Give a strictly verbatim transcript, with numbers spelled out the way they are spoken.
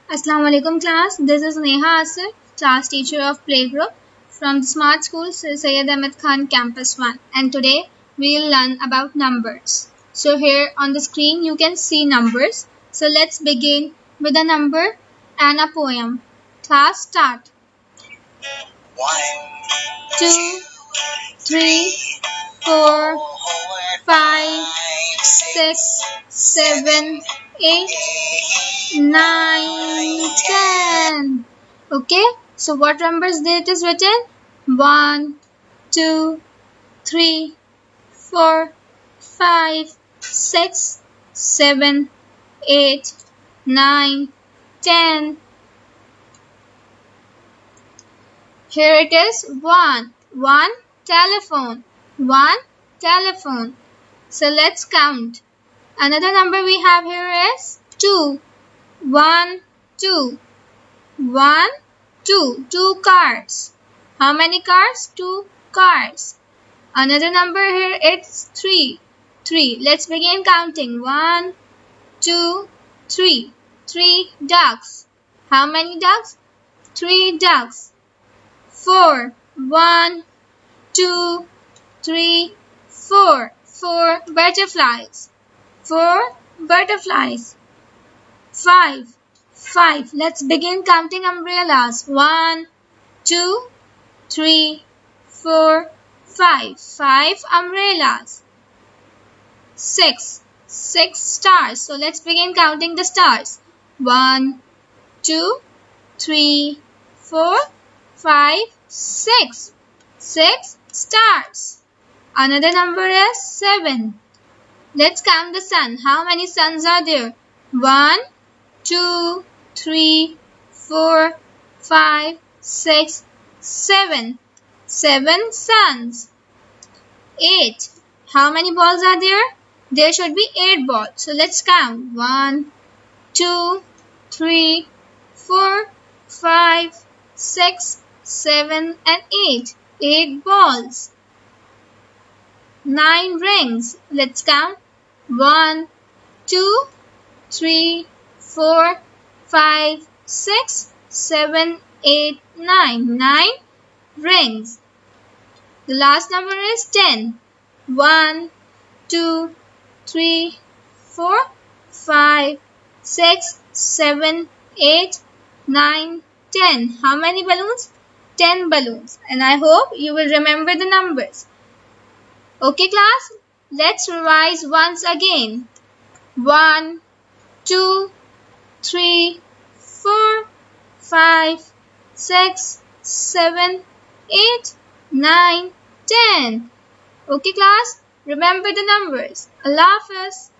Assalamu alaikum class. This is Neha Asir, class teacher of Playgroup from the Smart School Sir Syed Ahmed Khan Campus one, and today we'll learn about numbers. So here on the screen you can see numbers. So let's begin with a number and a poem. Class start. One, Two, three, four, five, six, seven, eight, nine, ten. Okay, so what numbers there it is written? One, two, three, four, five, six, seven, eight, nine, ten. Here it is one. One telephone. One telephone. So let's count. Another number we have here is two. One, two. One, two. Two cars. How many cars? Two cars. Another number here it's three. Three. Let's begin counting. One, two, three. Three ducks. How many ducks? Three ducks. Four. One, two, three, four. Four butterflies. Four butterflies. Five. Five. Let's begin counting umbrellas. One, two, three, four, five. Five umbrellas. Six. Six stars. So let's begin counting the stars. One, two, three, four, five, six. Six stars. Another number is seven. Let's count the sun. How many suns are there? One, two, three, four, five, six, seven. Seven suns. Eight. How many balls are there? There should be eight balls. So let's count. One, two, three, four, five, six, seven, and eight. Eight balls. Nine rings. Let's count. One, two, three, four, five, six, seven, eight, nine. Nine rings. The last number is ten. One, two, three, four, five, six, seven, eight, nine, ten. How many balloons? Ten balloons. And I hope you will remember the numbers. Okay class, let's revise once again. One, two, three, four, five, six, seven, eight, nine, ten. Okay class, remember the numbers. Allah Hafiz.